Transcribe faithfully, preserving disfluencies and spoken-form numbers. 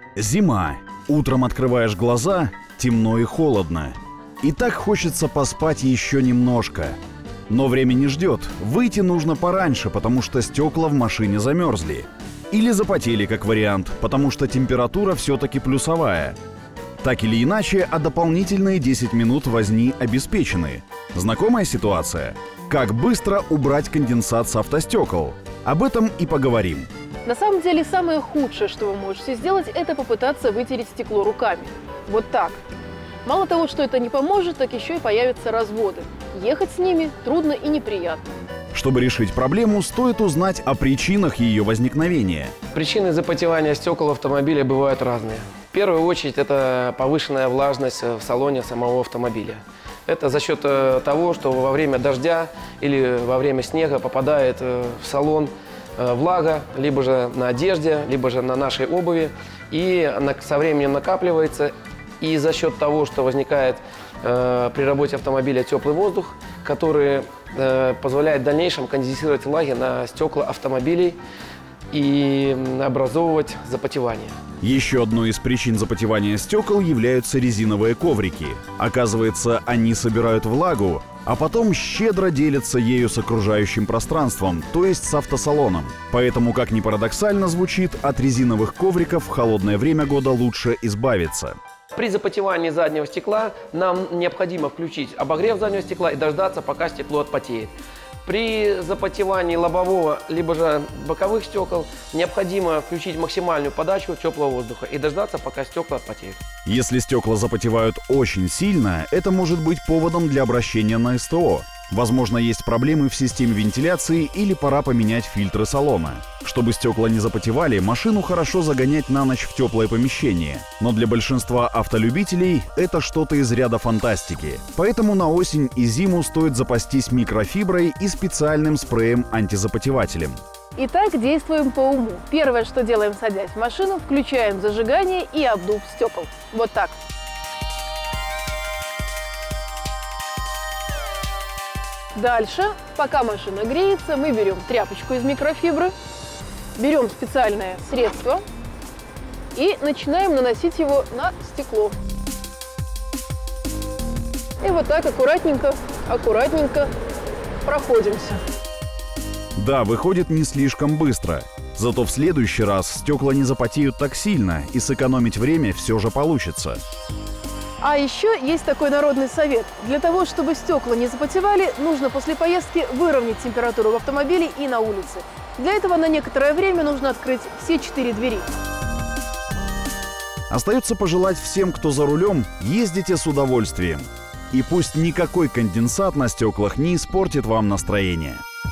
Зима. Утром открываешь глаза, темно и холодно. И так хочется поспать еще немножко. Но время не ждет. Выйти нужно пораньше, потому что стекла в машине замерзли. Или запотели, как вариант, потому что температура все-таки плюсовая. Так или иначе, а дополнительные десять минут возни обеспечены. Знакомая ситуация? Как быстро убрать конденсат с автостекол? Об этом и поговорим. На самом деле, самое худшее, что вы можете сделать, это попытаться вытереть стекло руками. Вот так. Мало того, что это не поможет, так еще и появятся разводы. Ехать с ними трудно и неприятно. Чтобы решить проблему, стоит узнать о причинах ее возникновения. Причины запотевания стекол автомобиля бывают разные. В первую очередь, это повышенная влажность в салоне самого автомобиля. Это за счет того, что во время дождя или во время снега попадает в салон влага, либо же на одежде, либо же на нашей обуви, и она со временем накапливается, и за счет того, что возникает э, при работе автомобиля теплый воздух, который э, позволяет в дальнейшем конденсировать влаги на стекла автомобилей и образовывать запотевание. Еще одной из причин запотевания стекол являются резиновые коврики. Оказывается, они собирают влагу, а потом щедро делятся ею с окружающим пространством, то есть с автосалоном. Поэтому, как ни парадоксально звучит, от резиновых ковриков в холодное время года лучше избавиться. При запотевании заднего стекла нам необходимо включить обогрев заднего стекла и дождаться, пока стекло отпотеет. При запотевании лобового либо же боковых стекол необходимо включить максимальную подачу теплого воздуха и дождаться, пока стекла отпотеют. Если стекла запотевают очень сильно, это может быть поводом для обращения на эс тэ о. Возможно, есть проблемы в системе вентиляции или пора поменять фильтры салона. Чтобы стекла не запотевали, машину хорошо загонять на ночь в теплое помещение. Но для большинства автолюбителей это что-то из ряда фантастики. Поэтому на осень и зиму стоит запастись микрофиброй и специальным спреем-антизапотевателем. Итак, действуем по уму. Первое, что делаем, садясь в машину, включаем зажигание и обдув стекол. Вот так. Дальше, пока машина греется, мы берем тряпочку из микрофибры, берем специальное средство и начинаем наносить его на стекло. И вот так аккуратненько, аккуратненько проходимся. Да, выходит не слишком быстро. Зато в следующий раз стекла не запотеют так сильно, и сэкономить время все же получится. А еще есть такой народный совет. Для того, чтобы стекла не запотевали, нужно после поездки выровнять температуру в автомобиле и на улице. Для этого на некоторое время нужно открыть все четыре двери. Остается пожелать всем, кто за рулем, ездите с удовольствием. И пусть никакой конденсат на стеклах не испортит вам настроение.